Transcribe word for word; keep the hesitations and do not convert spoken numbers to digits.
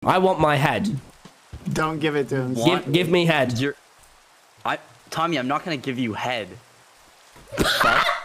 I want my head. Don't give it to him. Give, give me head. You're, I, Tommy, I'm not gonna give you head. Fuck.